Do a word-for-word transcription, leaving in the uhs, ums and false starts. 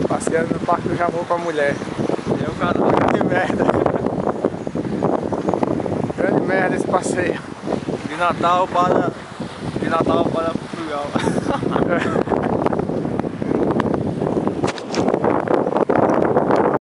Passeando no Parque do Jamur com a mulher. É o canal. Grande merda. Grande merda esse passeio. De Natal para... De Natal para Portugal.